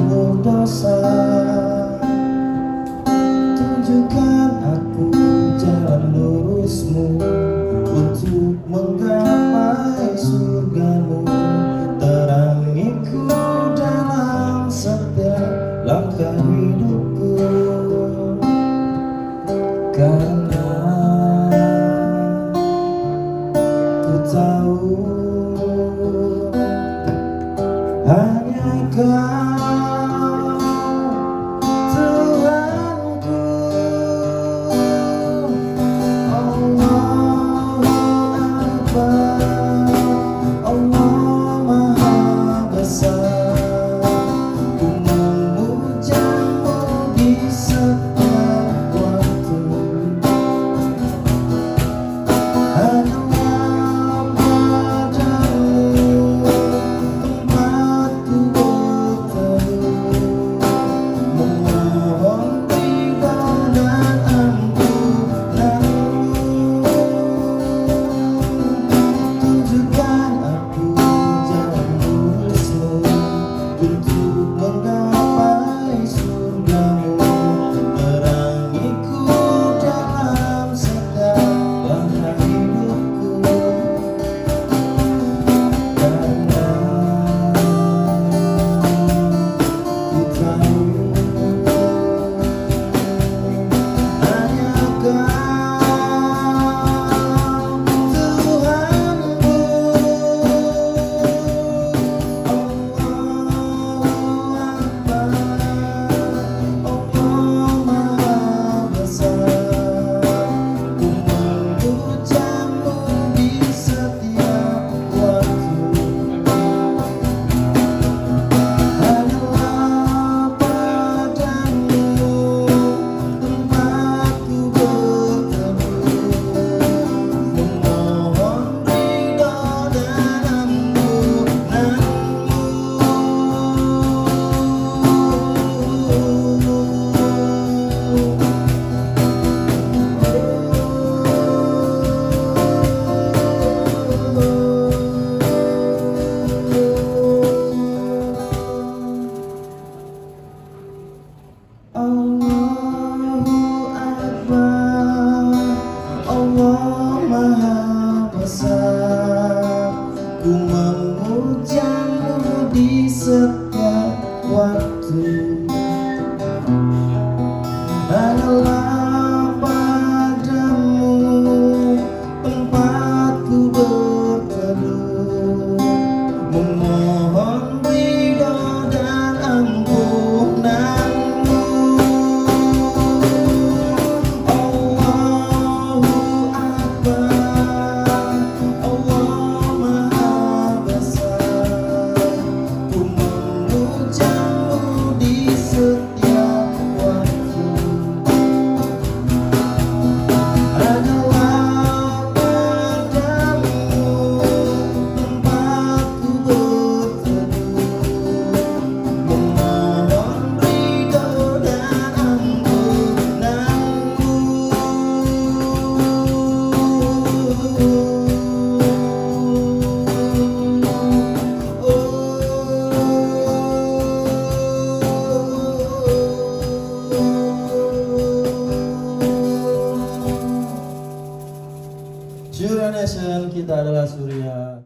penuh dosa. Tunjukkan aku jalan lurusmu untuk menggapai surgamu. Terangiku dalam setiap langkah hidupku, karena ku tahu hanya Kau Tuhanku. Allahu Akbar, Allah Maha Besar. Ku memuja-Mu di setiap waktu. Hanyalah padamu tempatku berteduh, memohon ridha dan ampunan-Mu. Tunjukkan aku jalan lurus-Mu untuk menggapai surga-Mu. Terangiku dalam setiap langkah hidupku, karena ku tahu hanya Kau Tuhanku. Allahu Akbar, Allah Maha Besar. Ku memuja-Mu di setiap waktu. Hanyalah padamu tempatku berteduh, memohon ridha dan ampunan-Mu. Allahu Akbar, Allah Maha Besar. Ku memuja-Mu di setiap waktu. Hanyalah padamu tempatku berteduh, memohon ridha dan ampunan-Mu. Allahu Akbar, Allah Maha Besar. Ku memuja-Mu di setiap waktu. Hanyalah padamu tempatku berteduh, memohon ridha dan ampunan-Mu. Surya Nation, kita adalah Surya.